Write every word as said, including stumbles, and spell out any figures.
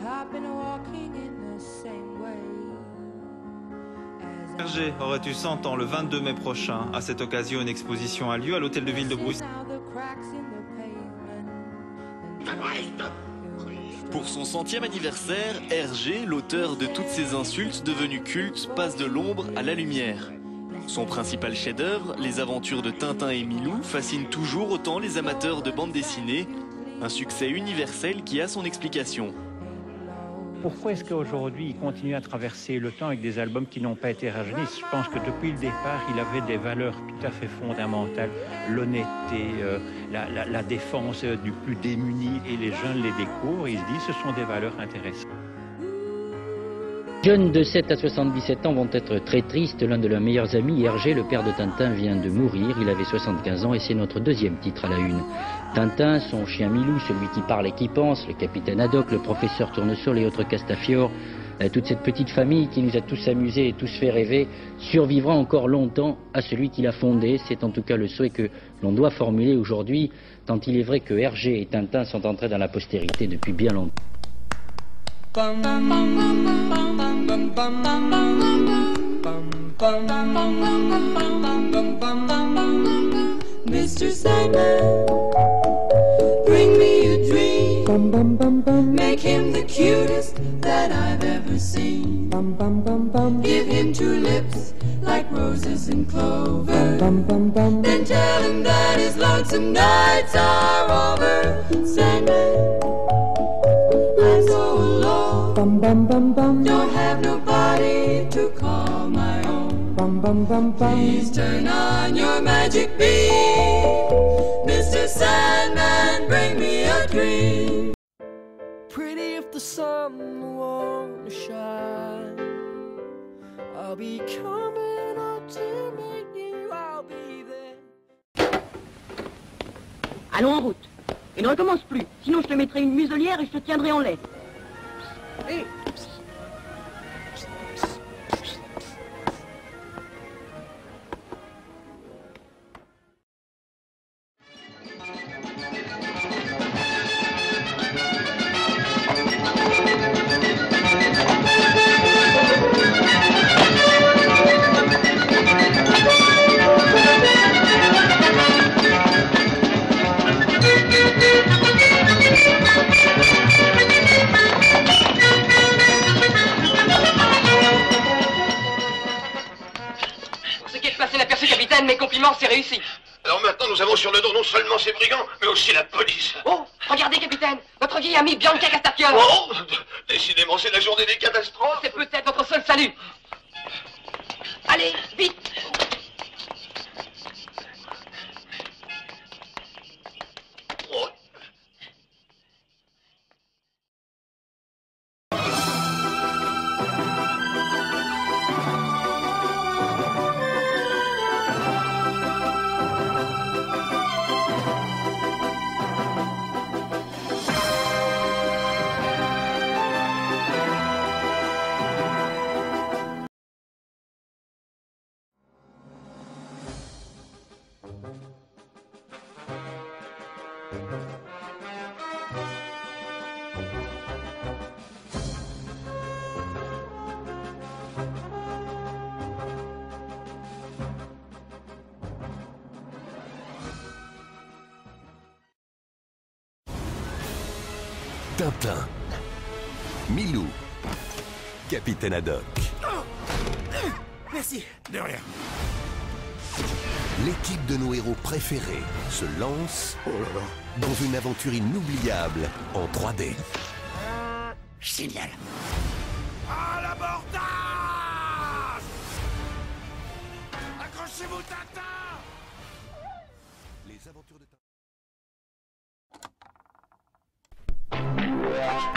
Hergé aurait eu cent ans le vingt-deux mai prochain. À cette occasion, une exposition a lieu à l'hôtel de ville de Bruxelles. Pour son centième anniversaire, Hergé, l'auteur de toutes ces insultes devenues cultes, passe de l'ombre à la lumière. Son principal chef-d'œuvre, Les aventures de Tintin et Milou, fascine toujours autant les amateurs de bande dessinée. Un succès universel qui a son explication. Pourquoi est-ce qu'aujourd'hui il continue à traverser le temps avec des albums qui n'ont pas été rajeunis? Je pense que depuis le départ, il avait des valeurs tout à fait fondamentales. L'honnêteté, euh, la, la, la défense du plus démuni. Et les jeunes les découvrent et ils se disent que ce sont des valeurs intéressantes. Jeunes de sept à soixante-dix-sept ans vont être très tristes. L'un de leurs meilleurs amis, Hergé, le père de Tintin, vient de mourir. Il avait soixante-quinze ans et c'est notre deuxième titre à la une. Tintin, son chien Milou, celui qui parle et qui pense, le capitaine Haddock, le professeur Tournesol et autres Castafiore, euh, toute cette petite famille qui nous a tous amusés et tous fait rêver, survivra encore longtemps à celui qui l'a fondé. C'est en tout cas le souhait que l'on doit formuler aujourd'hui, tant il est vrai que Hergé et Tintin sont entrés dans la postérité depuis bien longtemps. Mister Sandman, bring me a dream. Bum, bum, bum, bum. Make him the cutest that I've ever seen. Bum, bum, bum, bum. Give him two lips like roses and clover. Bum, bum, bum. Then tell him that his lonesome nights are over. Sandman, I'm so alone. Bum, bum, bum, bum. Don't have nobody to call my own. Bum, bum, bum, bum. Please turn on your magic beam. Mister Sandman, bring me a dream. Pretty if the sun won't shine, I'll be coming up to meet you, I'll be there. Allons en route. Et ne recommence plus, sinon je te mettrai une muselière et je te tiendrai en laisse. Et... Mes compliments, c'est réussi. Alors maintenant, nous avons sur le dos non seulement ces brigands, mais aussi la police. Oh, regardez, capitaine, votre vieille amie Bianca Castafiore. Oh, décidément, c'est la journée des catastrophes. C'est peut-être votre seul salut. Allez, vite. Oh. Tintin, Milou, Capitaine Haddock. Merci. De rien. L'équipe de nos héros préférés se lance oh là là. dans une aventure inoubliable en trois D. Génial. À l'abordage! Accrochez-vous, Tintin! Les aventures de Tintin.